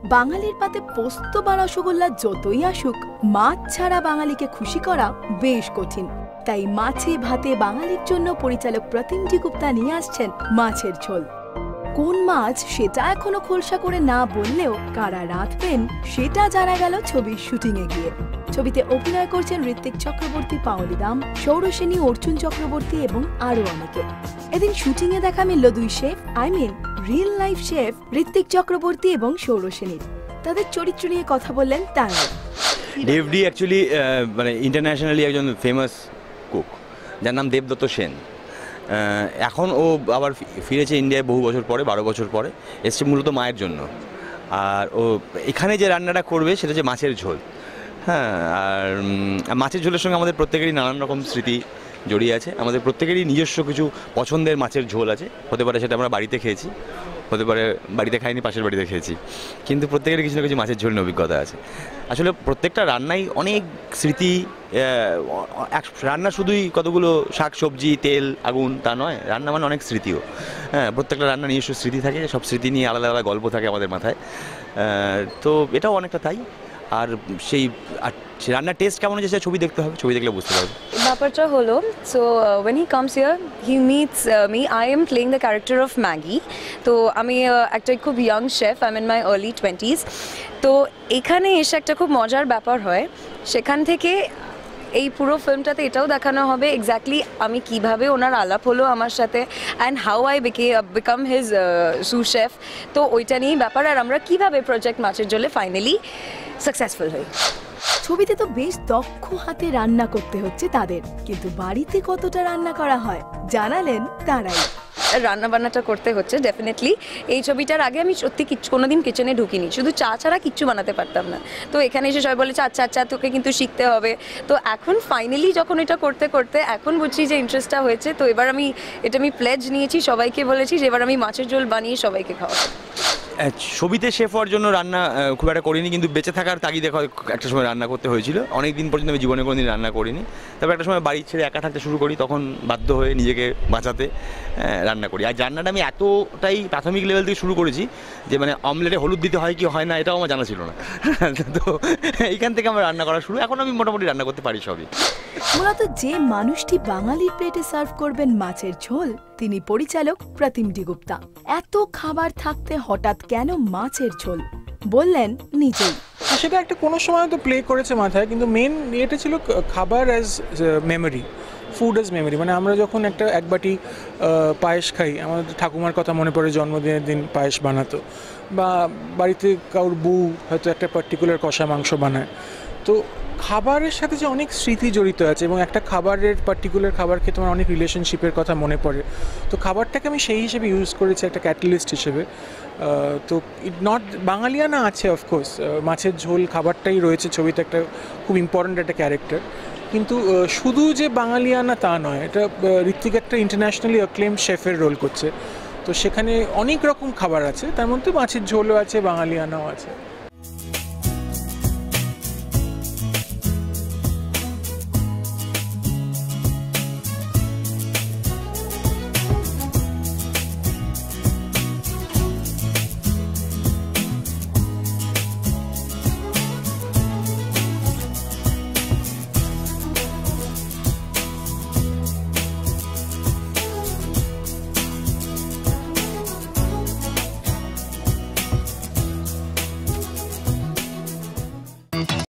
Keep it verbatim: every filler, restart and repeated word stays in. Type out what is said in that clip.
বাঙালির পাতে পোস্ত বা রসগোল্লা যতই আসুক, মাছ ছাড়া বাঙালিকে খুশি করা বেশ কঠিন। তাই মাছে ভাতে বাঙালির জন্য পরিচালক প্রতিমজি গুপ্তা নিয়ে আসছেন মাছের ঝোল। কোন মাছ সেটা এখনো খোলসা করে না বললেও কারা রাঁধবেন সেটা জানা গেল ছবির শুটিং এ গিয়ে। ছবিতে অভিনয় করছেন ঋত্বিক চক্রবর্তী, পাওলি দাম, সৌরসেনী, অর্জুন চক্রবর্তী এবং আরো অনেকে। এদিন শুটিং এ দেখা মিলল দুই chef, I mean real life chef Ritwik Chakraborty এবং সৌরসেনীর। তাদের চরিত্র নিয়ে কথা বললেন তারা। দেবডি অ্যাকচুয়ালি মানে ইন্টারন্যাশনালি একজন ফেমাস কুক, যার নাম দেবদত্ত সেন। এখন ও আবার ফিরেছে ইন্ডিয়ায় বহু বছর পরে, বারো বছর পরে এসছে মূলত মায়ের জন্য। আর ও এখানে যে রান্নাটা করবে সেটা হচ্ছে মাছের ঝোল। হ্যাঁ, আর মাছের ঝোলের সঙ্গে আমাদের প্রত্যেকেরই নানান রকম স্মৃতি জড়িয়ে আছে। আমাদের প্রত্যেকেরই নিজস্ব কিছু পছন্দের মাছের ঝোল আছে। হতে পারে সেটা আমরা বাড়িতে খেয়েছি, হতে পারে বাড়িতে খাইনি, পাশের বাড়িতে খেয়েছি, কিন্তু প্রত্যেকেরই কিছু না কিছু মাছের ঝোল নিয়ে অভিজ্ঞতা আছে। আসলে প্রত্যেকটা রান্নাই অনেক স্মৃতি। রান্না শুধুই কতগুলো শাক সবজি তেল আগুন তা নয়, রান্না মানে অনেক স্মৃতিও। হ্যাঁ, প্রত্যেকটা রান্না নিজস্ব স্মৃতি থাকে, সব স্মৃতি নিয়ে আলাদা আলাদা গল্প থাকে আমাদের মাথায়। তো এটাও অনেকটা তাই। আর সেই রান্নার টেস্ট কেমন হচ্ছে সেটা ছবি দেখতে হবে, ছবি দেখলে বুঝতে পারবে। ব্যাপারটা হলো, so when he comes here he meets me, I am playing the character of Maggie. তো আমি একটা খুব young chef, I am in my early twenties. তো এখানে এসে একটা খুব মজার ব্যাপার হয়, সেখান থেকে এই পুরো ফিল্মটাতে এটাও দেখানো হবে এক্স্যাক্টলি আমি কিভাবে ওনার আলাপ হলো আমার সাথে, অ্যান্ড হাউ আই বিকে বিকাম হিজ সু শেফ। তো ওইটা নিয়েই ব্যাপার, আর আমরা কীভাবে প্রজেক্ট মাছের ঝোলে ফাইনালি সাকসেসফুল হই। ছবিতে তো বেশ দক্ষ হাতে রান্না করতে হচ্ছে তাদের, কিন্তু বাড়িতে কতটা রান্না করা হয় জানালেন তারাই। রান্না বান্নাটা করতে হচ্ছে ডেফিনেটলি। এই ছবিটার আগে আমি সত্যি কিছু কোনোদিন কিচেনে ঢুকিনি, শুধু চা ছাড়া কিচ্ছু বানাতে পারতাম না। তো এখানে এসে সবাই বলেছে আচ্ছা আচ্ছা তোকে কিন্তু শিখতে হবে। তো এখন ফাইনালি যখন এটা করতে করতে এখন বুঝছি যে ইন্টারেস্টটা হয়েছে, তো এবার আমি এটা আমি প্লেজ নিয়েছি, সবাইকে বলেছি যে এবার আমি মাছের ঝোল বানিয়ে সবাইকে খাওয়াবো। ছবিতে শেফ হওয়ার জন্য রান্না খুব একটা করিনি, কিন্তু বেঁচে থাকার তাগিদে একটা সময় রান্না করতে হয়েছিল। অনেক দিন পর্যন্ত আমি জীবনে কোনোদিন রান্না করিনি। তবে একটা সময় বাড়ি ছেড়ে একা থাকতে শুরু করি, তখন বাধ্য হয়ে নিজেকে বাঁচাতে রান্না করি। আর রান্নাটা আমি এতটাই প্রাথমিক লেভেল থেকে শুরু করেছি যে মানে অমলেটে হলুদ দিতে হয় কি হয় না এটাও আমার জানা ছিল না। তো এইখান থেকে আমার রান্না করা শুরু। এখন আমি মোটামুটি রান্না করতে পারি সবই। মূলত যে মানুষটি বাঙালির প্লেটে সার্ভ করবেন মাছের ঝোল, তিনি পরিচালক প্রতিমজি গুপ্তা। এত খাবার থাকতে হঠাৎ কেন মাছের ঝোল বললেন নিজেই। সেটা একটা কোনো সময় তো প্লে করেছে মাথায়, কিন্তু মেন এটা ছিল খাবার as memory, food as memory. মানে আমরা যখন একটা এক বাটি পায়েস খাই, আমাদের ঠাকুমার কথা মনে পড়ে, জন্মদিনের দিন পায়েস বানাতো, বা বাড়িতে কারোর বউ হয়তো একটা পার্টিকুলার কষা মাংস বানায়। তো খাবারের সাথে যে অনেক স্মৃতি জড়িত আছে, এবং একটা খাবারের পার্টিকুলার খাবার খেয়ে তোমার অনেক রিলেশনশিপের কথা মনে পড়ে। তো খাবারটাকে আমি সেই হিসেবে ইউজ করেছি, একটা ক্যাটালিস্ট হিসেবে। তো ইট নট বাঙালিয়ানা আছে অফকোর্স, মাছের ঝোল খাবারটাই রয়েছে ছবিতে, একটা খুব ইম্পর্ট্যান্ট একটা ক্যারেক্টার। কিন্তু শুধু যে বাঙালিয়ানা তা নয়, এটা ঋত্বিক একটা ইন্টারন্যাশনালি অ্যাক্লেমড শেফের রোল করছে। তো সেখানে অনেক রকম খাবার আছে, তার মধ্যে মাছের ঝোলও আছে, বাঙালিয়ানাও আছে।